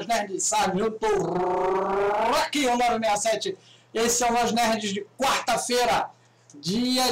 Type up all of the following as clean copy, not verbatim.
Lojas Nerds, Sargento Rock 967. Esse é o Lojas Nerds de quarta-feira, dia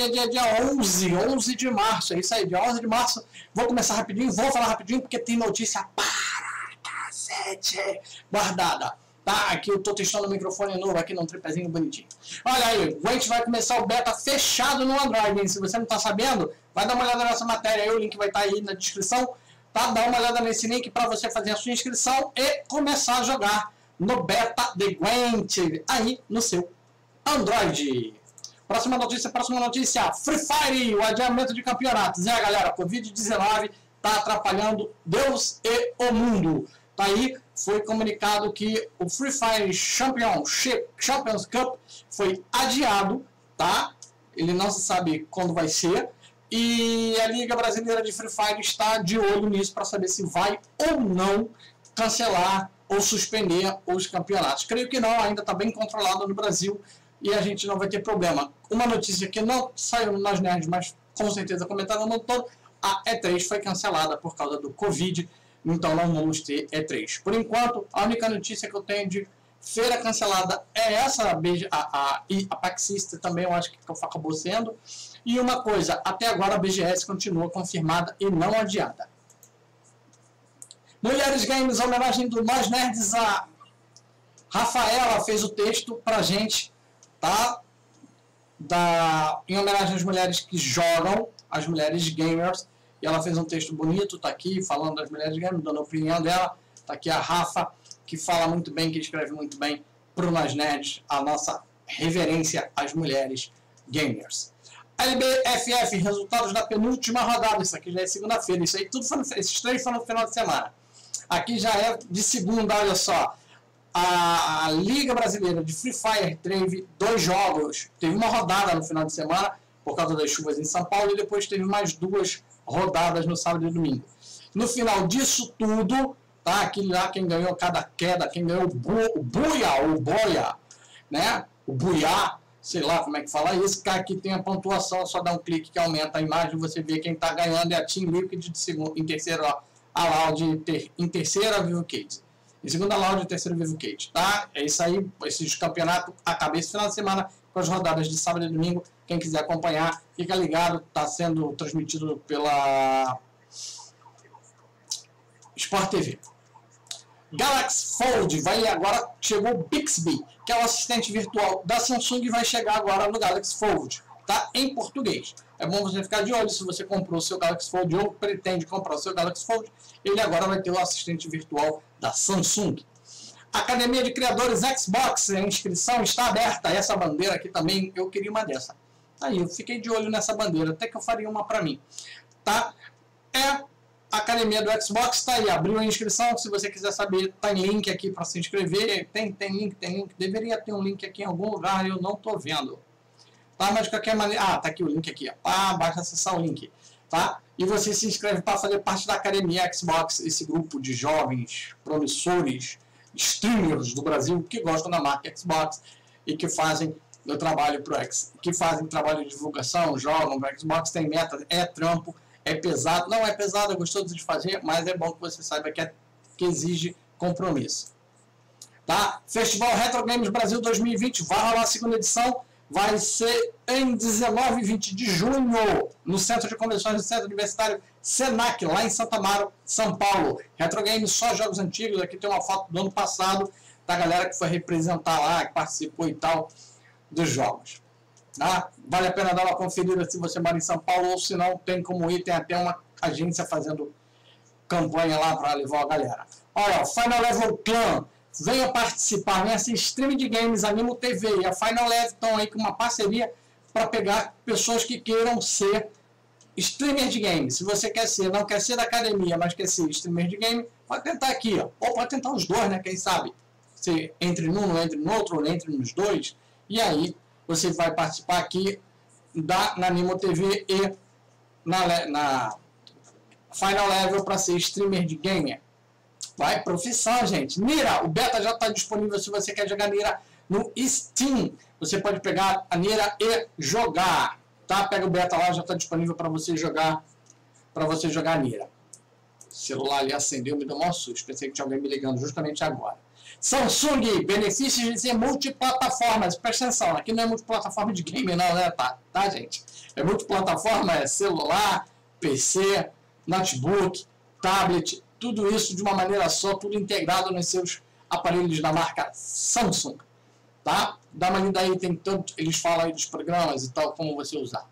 11 de março. É isso aí, dia 11 de março. Vou começar rapidinho, vou falar rapidinho porque tem notícia para cacete guardada. Tá, aqui eu tô testando o microfone novo aqui num tripézinho bonitinho. Olha aí, o Gwent vai começar o beta fechado no Android, hein? Se você não tá sabendo, vai dar uma olhada nessa matéria aí, o link vai estar aí na descrição, tá? Dá uma olhada nesse link para você fazer a sua inscrição e começar a jogar no beta de Gwent aí no seu Android. Próxima notícia, Free Fire, o adiamento de campeonatos. galera, Covid-19 tá atrapalhando Deus e o mundo. Tá aí, foi comunicado que o Free Fire Champions Cup foi adiado, tá? Ele não se sabe quando vai ser. E a Liga Brasileira de Free Fire está de olho nisso para saber se vai ou não cancelar ou suspender os campeonatos. Creio que não, ainda está bem controlado no Brasil e a gente não vai ter problema. Uma notícia que não saiu nas nerds, mas com certeza comentada no mundo todo, a E3 foi cancelada por causa do Covid. Então não vamos ter E3. Por enquanto, a única notícia que eu tenho de feira cancelada é essa, a PAX System também eu acho que acabou sendo. E uma coisa, até agora a BGS continua confirmada e não adiada. Mulheres Games, a homenagem do Nós Nerds, a Rafaela fez o texto pra gente, tá? Em homenagem às mulheres que jogam, as mulheres gamers. E ela fez um texto bonito, tá aqui, falando das mulheres gamers, dando a opinião dela. Tá aqui a Rafa, que fala muito bem, que escreve muito bem pro Nós Nerds, a nossa reverência às mulheres gamers. LBFF, resultados da penúltima rodada. Isso aqui já é segunda-feira. Isso aí tudo foi esses três foram no final de semana. Aqui já é de segunda, olha só. A Liga Brasileira de Free Fire teve 2 jogos. Teve uma rodada no final de semana, por causa das chuvas em São Paulo, e depois teve mais 2 rodadas no sábado e domingo. No final disso tudo, tá? Aquele lá, quem ganhou cada queda, quem ganhou o Boia, né? O Buiá, sei lá como é que fala isso, cara, aqui tem a pontuação, só dá um clique que aumenta a imagem, você vê quem tá ganhando é a Team Liquid de segundo, em terceiro, a Loud, em terceira, a Vivo Cage. Em segunda, a Loud, em terceiro, Vivo Cage, tá? É isso aí, esses campeonatos acabam esse final de semana com as rodadas de sábado e domingo. Quem quiser acompanhar, fica ligado, está sendo transmitido pela Sport TV. Galaxy Fold vai agora, chegou o Bixby, que é o assistente virtual da Samsung, e vai chegar agora no Galaxy Fold, tá? Em português. É bom você ficar de olho, se você comprou o seu Galaxy Fold ou pretende comprar o seu Galaxy Fold, ele agora vai ter o assistente virtual da Samsung. Academia de Criadores Xbox, a inscrição está aberta. Essa bandeira aqui também, eu queria uma dessa. Aí, eu fiquei de olho nessa bandeira, até que eu faria uma para mim. Tá? É a Academia do Xbox, tá aí, abriu a inscrição. Se você quiser saber, tem link aqui para se inscrever. Tem link. Deveria ter um link aqui em algum lugar, eu não tô vendo. Tá? Mas de qualquer maneira... Ah, tá aqui o link aqui. Ó. Basta acessar o link. Tá? E você se inscreve para fazer parte da Academia Xbox, esse grupo de jovens promissores, streamers do Brasil que gostam da marca Xbox e que fazem o trabalho que fazem trabalho de divulgação, jogam no Xbox, tem meta, é trampo, é pesado, não é pesado, é gostoso de fazer, mas é bom que você saiba que exige compromisso. Tá? Festival Retro Games Brasil 2020 vai rolar a segunda edição, vai ser em 19 e 20 de junho no Centro de Convenções do Centro Universitário Senac, lá em Santa Amaro, São Paulo. Retro Games, só jogos antigos. Aqui tem uma foto do ano passado da galera que foi representar lá, que participou e tal dos jogos. Tá? Vale a pena dar uma conferida se você mora em São Paulo, ou se não, tem como ir, tem até uma agência fazendo campanha lá para levar a galera. Olha, Final Level Clan, venha participar, venha ser stream de games, Animo TV e a Final Level estão aí com uma parceria para pegar pessoas que queiram ser streamer de games. Se você quer ser, não quer ser da academia, mas quer ser streamer de game, pode tentar aqui, ó. Ou pode tentar os dois, né? Quem sabe? Você entre num, não entre no outro, ou entre nos dois, e aí você vai participar aqui na Animo TV e na Final Level para ser streamer de gamer. Vai, profissão, gente. Nira, o beta já está disponível se você quer jogar Nira no Steam. Você pode pegar a Nira e jogar. Tá? Pega o beta lá, já está disponível para você jogar Nira. celular ali acendeu, me deu um susto. Pensei que tinha alguém me ligando justamente agora. Samsung, benefícios de ser multiplataformas. Presta atenção, aqui não é multiplataforma de game não, né? Tá, gente? É multiplataforma, é celular, PC, notebook, tablet, tudo isso de uma maneira só, tudo integrado nos seus aparelhos da marca Samsung. Tá? Dá uma lida aí, tem tanto, eles falam aí dos programas e tal, como você usar.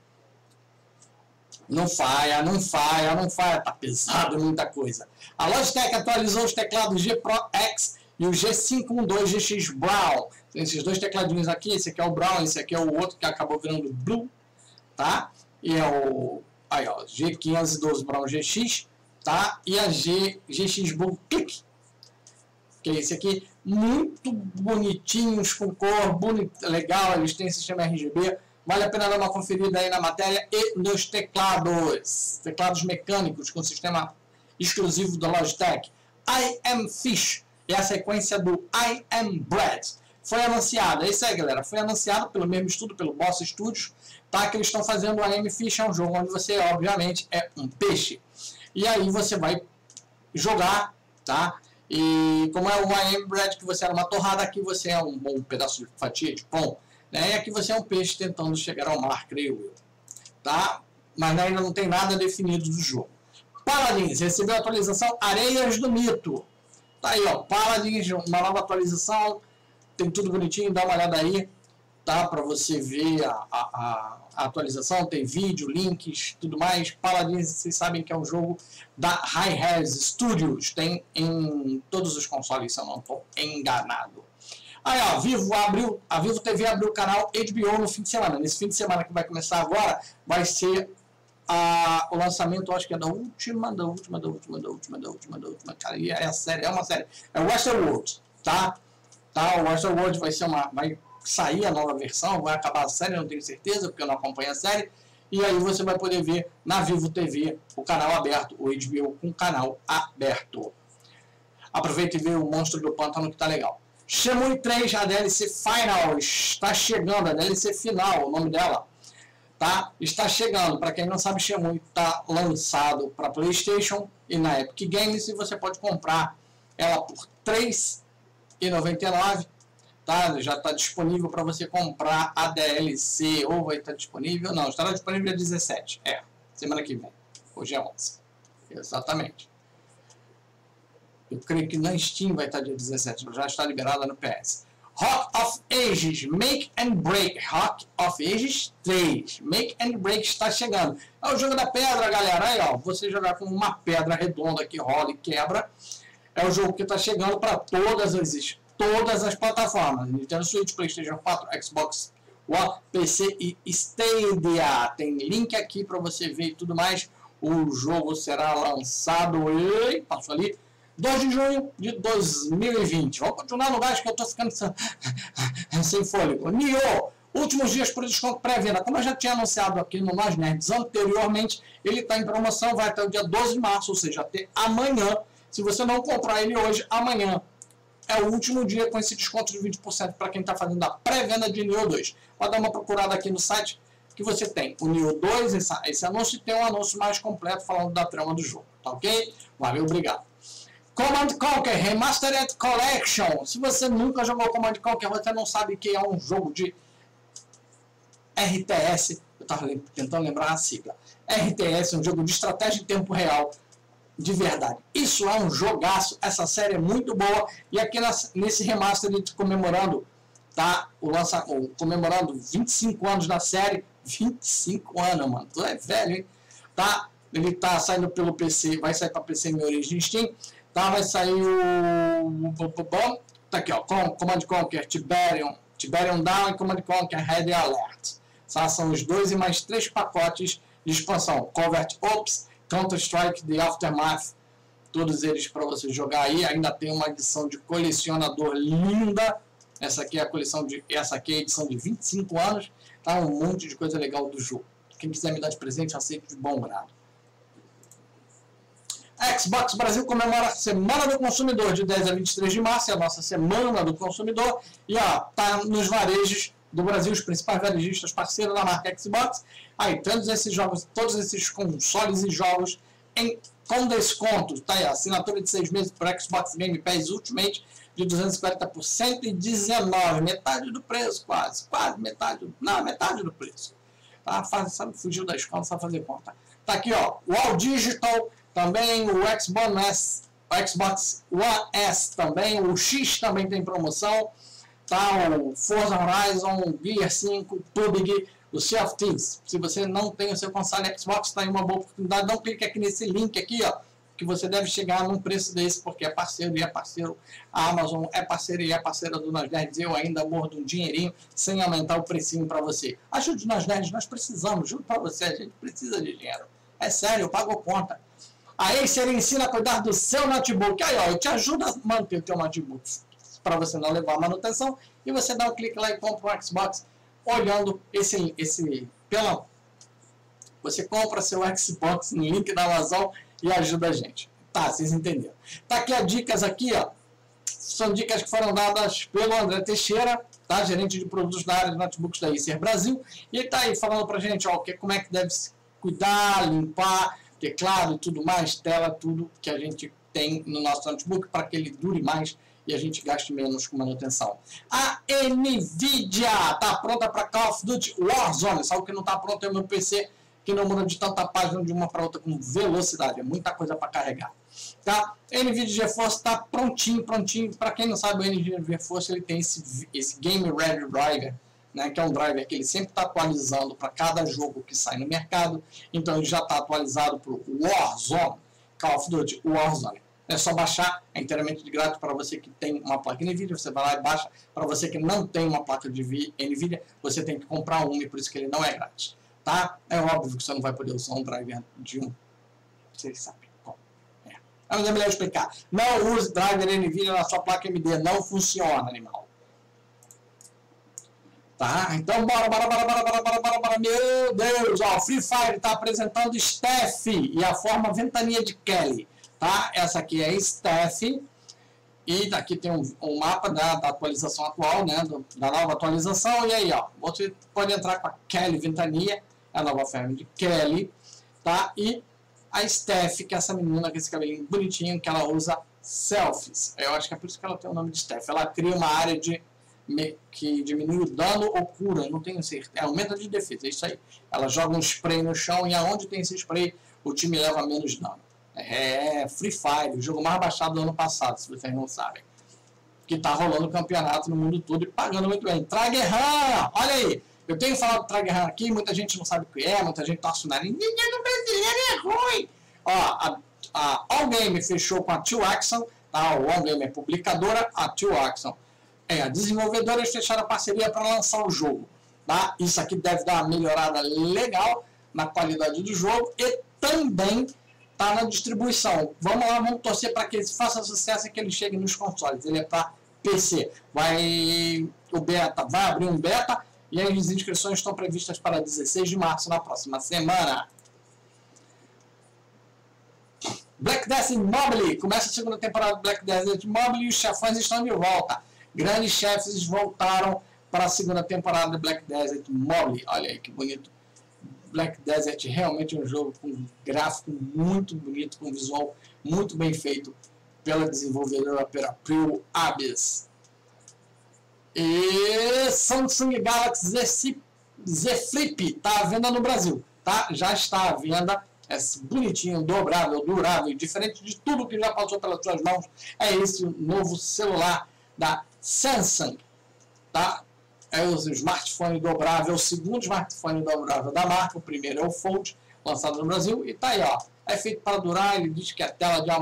Não falha, tá pesado, muita coisa. A Logitech atualizou os teclados G Pro X e o G512 GX Brown. Tem esses dois tecladinhos aqui, esse aqui é o Brown, esse aqui é o outro que acabou virando Blue, tá? E é o aí, ó, G512 Brown GX, tá? E a GX Blue Click, que é esse aqui, muito bonitinhos, com cor, legal, eles têm sistema RGB. Vale a pena dar uma conferida aí na matéria e nos teclados. Teclados mecânicos com sistema exclusivo da Logitech. I Am Fish é a sequência do I Am Bread. Foi anunciado, é isso aí galera, foi anunciado pelo mesmo estudo, pelo Boss Studios, tá? Que eles estão fazendo o I Am Fish, é um jogo onde você, obviamente, é um peixe. E aí você vai jogar, tá? E como é o I Am Bread, que você era uma torrada, aqui você é um bom pedaço de fatia de pão. E aqui você é um peixe tentando chegar ao mar, creio eu. Tá? Mas ainda não tem nada definido do jogo. Paladins, recebeu a atualização Areias do Mito. Tá aí, ó. Paladins, uma nova atualização. Tem tudo bonitinho, dá uma olhada aí. Tá? Pra você ver a atualização. Tem vídeo, links, tudo mais. Paladins, vocês sabem que é um jogo da Hi-Res Studios. Tem em todos os consoles, se eu não estou enganado. Aí, ó, a Vivo TV abriu o canal HBO no fim de semana. Nesse fim de semana que vai começar agora, vai ser o lançamento, acho que é da última, cara, e é a série, é uma série, é o Westworld, tá? O Westworld vai sair a nova versão, vai acabar a série, não tenho certeza, porque eu não acompanho a série, e aí você vai poder ver na Vivo TV o canal aberto, o HBO com o canal aberto. Aproveita e vê o Monstro do Pântano que tá legal. Shenmue 3, a DLC Final, está chegando, a DLC final, o nome dela, tá? Está chegando. Para quem não sabe, Shenmue está lançado para PlayStation e na Epic Games, e você pode comprar ela por R$ 3,99, tá? Já está disponível para você comprar a DLC, ou vai estar disponível, não, estará disponível dia 17, semana que vem, hoje é 11, exatamente. Eu creio que na Steam vai estar dia 17, já está liberada no PS. Rock of Ages, Make and Break. Rock of Ages 3, Make and Break está chegando. É o jogo da pedra, galera. Aí, ó, você jogar com uma pedra redonda que rola e quebra. É o jogo que está chegando para todas as plataformas. Nintendo Switch, PlayStation 4, Xbox One, PC e Stadia. Tem link aqui para você ver e tudo mais. O jogo será lançado, passou ali, 2 de junho de 2020. Vamos continuar no gás que eu estou ficando sem fôlego. Nioh, últimos dias por desconto pré-venda. Como eu já tinha anunciado aqui no Nós Nerds anteriormente, ele está em promoção, vai até o dia 12 de março, ou seja, até amanhã. Se você não comprar ele hoje, amanhã é o último dia com esse desconto de 20% para quem está fazendo a pré-venda de Nioh 2. Pode dar uma procurada aqui no site que você tem o Nioh 2, esse anúncio, e tem um anúncio mais completo falando da trama do jogo. Tá ok? Valeu, obrigado. Command Conquer Remastered Collection. Se você nunca jogou Command Conquer, você não sabe que é um jogo de RTS. Eu estava tentando lembrar a sigla. RTS, um jogo de estratégia em tempo real, de verdade. Isso é um jogaço. Essa série é muito boa. E aqui nesse remaster, comemorando, tá? Comemorando 25 anos da série. 25 anos, mano. Tu é velho, hein? Tá? Ele tá saindo pelo PC, vai sair para PC em origem Steam. Tá, vai sair o... Tá aqui, ó. Command Conquer Tiberium Down e Command Conquer Red Alert. São os 2 e mais 3 pacotes de expansão. Covert Ops, Counter-Strike, The Aftermath. Todos eles para você jogar aí. Ainda tem uma edição de colecionador linda. Essa aqui é a edição de 25 anos. Tá, um monte de coisa legal do jogo. Quem quiser me dar de presente, eu aceito de bom grado. Xbox Brasil comemora a Semana do Consumidor de 10 a 23 de março, é a nossa Semana do Consumidor, e ó, tá nos varejos do Brasil, os principais varejistas parceiros da marca Xbox. Aí, todos esses jogos, todos esses consoles e jogos em com desconto, tá aí, assinatura de 6 meses para Xbox Game Pass Ultimate de 240 por 119, metade do preço, quase metade, não, metade do preço. Tá? Sabe, fugiu da escola, sabe fazer conta. Tá aqui, ó, o All Digital, também o Xbox One S também, o X também tem promoção, tá? O Forza Horizon, o Gear 5, PUBG, o Sea of Thieves. Se você não tem o seu console Xbox, tá aí uma boa oportunidade. Não clique aqui nesse link aqui, ó, que você deve chegar num preço desse, porque é parceiro e é parceiro. A Amazon é parceira e é parceira do Nós Nerds. Eu ainda mordo um dinheirinho sem aumentar o precinho para você. Ajude Nós Nerds, nós precisamos, juro para você, a gente precisa de dinheiro. É sério, eu pago conta. A Acer ensina a cuidar do seu notebook. Aí, ó, eu te ajudo a manter o teu notebook para você não levar a manutenção. E você dá um clique lá e compra um Xbox olhando você compra seu Xbox no link da Amazon e ajuda a gente. Tá, vocês entenderam. Tá aqui as dicas aqui, ó. São dicas que foram dadas pelo André Teixeira, tá? Gerente de produtos da área de notebooks da Acer Brasil. E ele tá aí falando pra gente, ó, como é que deve se cuidar, limpar, teclado e tudo mais, tela, tudo que a gente tem no nosso notebook para que ele dure mais e a gente gaste menos com manutenção. A NVIDIA está pronta para Call of Duty Warzone. Só o que não está pronto é o meu PC, que não muda de tanta página de uma para outra com velocidade. É muita coisa para carregar. Tá? NVIDIA GeForce está prontinho. Para quem não sabe, o NVIDIA GeForce ele tem esse Game Ready Driver, né, que é um driver que ele sempre está atualizando para cada jogo que sai no mercado. Então ele já está atualizado para o Warzone, Call of Duty Warzone. É só baixar, é inteiramente de grátis para você que tem uma placa NVIDIA, você vai lá e baixa. Para você que não tem uma placa de NVIDIA, você tem que comprar uma e por isso que ele não é grátis. Tá? É óbvio que você não vai poder usar um driver de um. Vocês sabem como. Mas é melhor explicar. Não use driver NVIDIA na sua placa AMD, não funciona, animal. Tá? Então bora. Meu Deus, ó, Free Fire está apresentando Steph e a forma Ventania de Kelly. Tá? Essa aqui é Steph e daqui tem um mapa da atualização atual, né, da nova atualização. E aí, ó, você pode entrar com a Kelly Ventania, a nova forma de Kelly, tá? E a Steph, que é essa menina com esse cabelinho bonitinho, que ela usa selfies. Eu acho que é por isso que ela tem o nome de Steph. Ela cria uma área que diminui o dano ou cura, não tenho certeza. É aumenta de defesa, é isso aí. Ela joga um spray no chão e aonde tem esse spray, o time leva menos dano. É Free Fire, o jogo mais baixado do ano passado, se vocês não sabem. Que tá rolando campeonato no mundo todo e pagando muito bem. Tragerhan, olha aí. Eu tenho falado do Tragerhan aqui, muita gente não sabe o que é, muita gente torce o nariz. Ninguém no brasileiro é ruim. Ó, a All Game fechou com a Two Axon, tá? O All Game é publicadora, a Two Axon é a desenvolvedora. Eles fecharam a parceria para lançar o jogo. Tá? Isso aqui deve dar uma melhorada legal na qualidade do jogo e também tá na distribuição. Vamos lá, vamos torcer para que ele faça sucesso e que ele chegue nos consoles. Ele é para PC. O beta vai abrir um beta e as inscrições estão previstas para 16 de março, na próxima semana. Black Desert Mobile. Começa a segunda temporada do Black Desert Mobile e os chefões estão de volta. Grandes chefes voltaram para a segunda temporada do Black Desert Mobile. Olha aí que bonito. Black Desert realmente é um jogo com gráfico muito bonito, com visual muito bem feito pela desenvolvedora pela Pearl Abyss. E Samsung Galaxy Z Flip está à venda no Brasil, tá? Já está à venda, é bonitinho, dobrável, durável, diferente de tudo que já passou pelas suas mãos. É esse novo celular da Samsung, tá? É o smartphone dobrável, o segundo smartphone dobrável da marca. O primeiro é o Fold, lançado no Brasil, e tá aí, ó. É feito para durar, ele diz que é tela de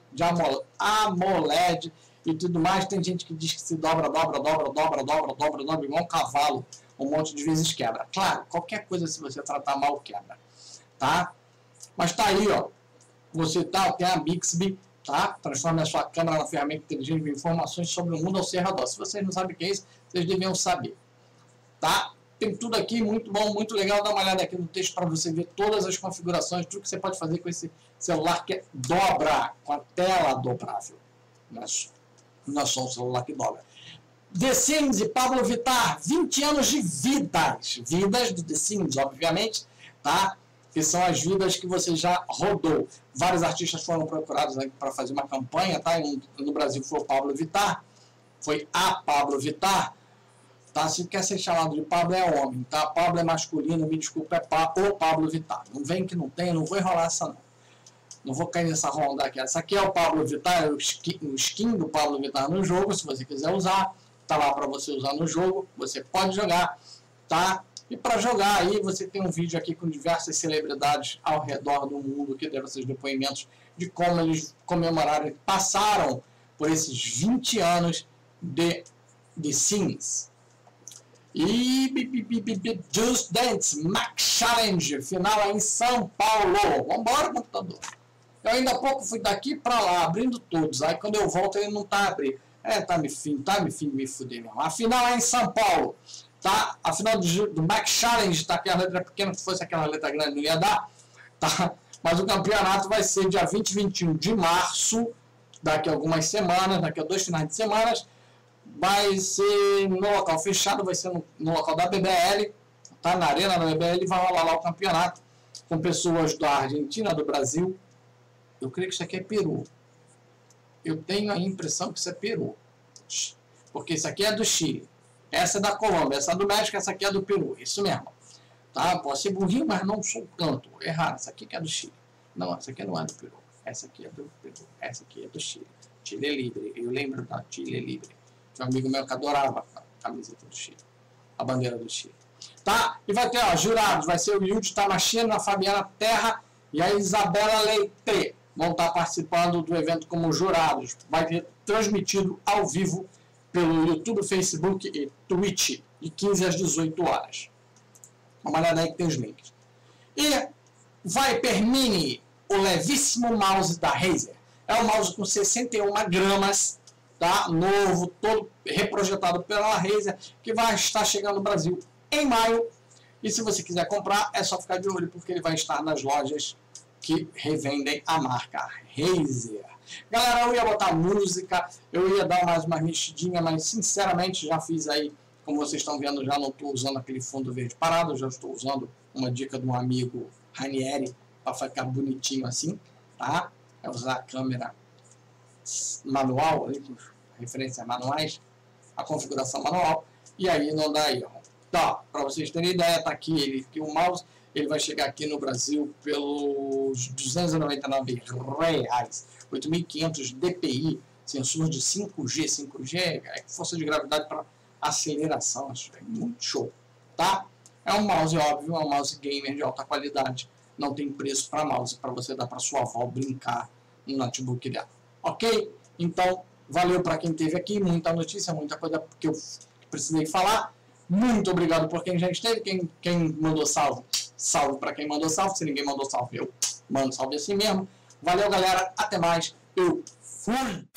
AMOLED e tudo mais. Tem gente que diz que se dobra igual um cavalo, um monte de vezes quebra. Claro, qualquer coisa se você tratar mal quebra, tá? Mas tá aí, ó. Você tem a Bixby, tá? Transforme a sua câmera na ferramenta inteligente de informações sobre o mundo ao seu redor. Se vocês não sabem o que é isso, vocês deviam saber, tá? Tem tudo aqui, muito bom, muito legal. Dá uma olhada aqui no texto para você ver todas as configurações, tudo que você pode fazer com esse celular que dobra, com a tela dobrável. Não é só um celular que dobra. The Sims e Pablo Vittar, 20 anos de vidas do The Sims, obviamente, tá? que são as vidas que você já rodou. Vários artistas foram procurados para fazer uma campanha, tá? No Brasil foi o Pablo Vittar, foi a Pablo Vittar, tá? Se quer ser chamado de Pablo é homem, tá? Pablo é masculino, me desculpa, é o Pablo Vittar. Não vem que não tem, não vou enrolar essa não. Não vou cair nessa ronda aqui. Essa aqui é o Pablo Vittar, o skin do Pablo Vittar no jogo, se você quiser usar, tá lá para você usar no jogo, você pode jogar, tá? E para jogar aí, você tem um vídeo aqui com diversas celebridades ao redor do mundo que deram seus depoimentos de como eles comemoraram, passaram por esses 20 anos de Sims. E Just Dance Max Challenge, final em São Paulo. Vambora, computador. Eu ainda há pouco fui daqui para lá, abrindo todos. Aí quando eu volto ele não tá abrindo. Tá me fuder mesmo. A final é em São Paulo. Tá? A final do Max Challenge, tá? Que a letra pequena, se fosse aquela letra grande não ia dar. Tá? Mas o campeonato vai ser dia 20 e 21 de março, daqui a algumas semanas, daqui a 2 finais de semana. Vai ser no local fechado, vai ser no local da BBL, tá? Na arena da BBL, vai rolar lá o campeonato com pessoas da Argentina, do Brasil. Eu creio que isso aqui é Peru. Eu tenho a impressão que isso é Peru, porque isso aqui é do Chile. Essa é da Colômbia, essa é do México, essa aqui é do Peru. Isso mesmo. Tá? Posso ser burrinho, mas não sou tanto. Errado. Essa aqui que é do Chile. Não, essa aqui não é do Peru. Essa aqui é do Peru. Essa aqui é do Chile. Chile Libre. Eu lembro da Chile Libre. Tinha um amigo meu que adorava a camiseta do Chile. A bandeira do Chile. Tá? E vai ter, ó, jurados. Vai ser o Yudi Tamashino, a Fabiana Terra e a Isabela Leite. Vão estar participando do evento como jurados. Vai ter transmitido ao vivo pelo YouTube, Facebook e Twitch, de 15 às 18 horas. Uma olhada aí que tem os links. E Viper Mini, o levíssimo mouse da Razer. É um mouse com 61 gramas, tá? Novo, todo reprojetado pela Razer, que vai estar chegando no Brasil em maio. E se você quiser comprar, é só ficar de olho, porque ele vai estar nas lojas que revendem a marca Razer. Galera, eu ia botar música, eu ia dar mais uma mexidinha, mas sinceramente já fiz aí, como vocês estão vendo, já não estou usando aquele fundo verde parado, já estou usando uma dica de um amigo Ranieri para ficar bonitinho assim, tá? É usar a câmera manual, referências manuais, a configuração manual, e aí não dá erro. Tá, para vocês terem ideia, tá aqui o mouse. Ele vai chegar aqui no Brasil pelos R$299, 8.500 DPI, sensor de 5G. 5G é força de gravidade para aceleração, acho que é muito show, tá? É um mouse óbvio, é um mouse gamer de alta qualidade, não tem preço para mouse, para você dar para sua avó brincar no notebook dela, ok? Então, valeu para quem esteve aqui, muita notícia, muita coisa que eu precisei falar. Muito obrigado por quem já esteve, quem mandou salve. Salve para quem mandou salve, se ninguém mandou salve, eu mando salve assim mesmo. Valeu, galera, até mais, eu fui!